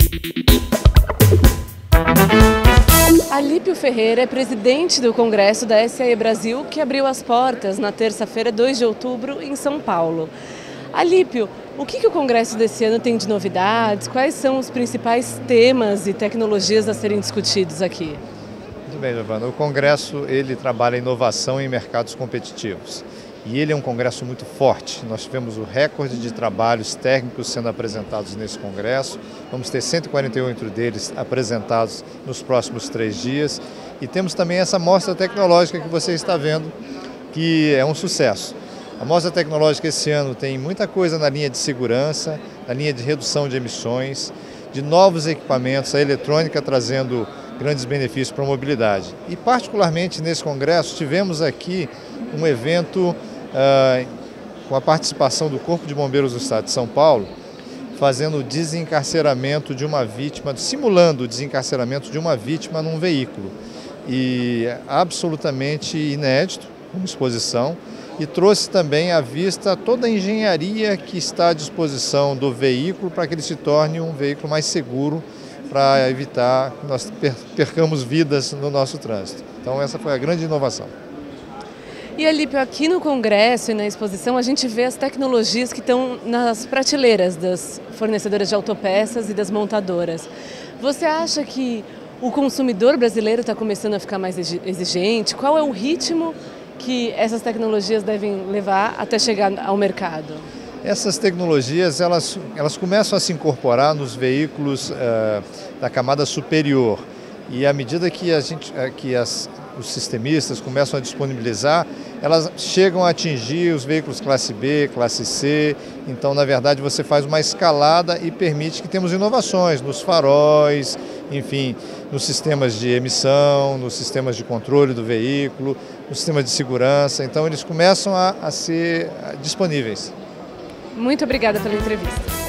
Alípio Ferreira é presidente do Congresso da SAE Brasil, que abriu as portas na terça-feira, 2 de outubro, em São Paulo. Alípio, o que o Congresso desse ano tem de novidades? Quais são os principais temas e tecnologias a serem discutidos aqui? Muito bem, Giovana. O Congresso ele trabalha inovação em mercados competitivos. E ele é um congresso muito forte. Nós tivemos o recorde de trabalhos técnicos sendo apresentados nesse congresso. Vamos ter 148 deles apresentados nos próximos 3 dias. E temos também essa mostra tecnológica que você está vendo, que é um sucesso. A mostra tecnológica esse ano tem muita coisa na linha de segurança, na linha de redução de emissões, de novos equipamentos, a eletrônica trazendo grandes benefícios para a mobilidade. E particularmente nesse congresso tivemos aqui um evento com a participação do Corpo de Bombeiros do Estado de São Paulo, fazendo o desencarceramento de uma vítima, simulando o desencarceramento de uma vítima num veículo. E é absolutamente inédito, como exposição, e trouxe também à vista toda a engenharia que está à disposição do veículo para que ele se torne um veículo mais seguro, para evitar que nós percamos vidas no nosso trânsito. Então essa foi a grande inovação. E Alípio, aqui no Congresso e na exposição a gente vê as tecnologias que estão nas prateleiras das fornecedoras de autopeças e das montadoras. Você acha que o consumidor brasileiro está começando a ficar mais exigente? Qual é o ritmo que essas tecnologias devem levar até chegar ao mercado? Essas tecnologias elas começam a se incorporar nos veículos da camada superior. E à medida que os sistemistas começam a disponibilizar, elas chegam a atingir os veículos classe B, classe C. Então, na verdade, você faz uma escalada e permite que temos inovações nos faróis, enfim, nos sistemas de emissão, nos sistemas de controle do veículo, nos sistemas de segurança. Então, eles começam a ser disponíveis. Muito obrigada pela entrevista.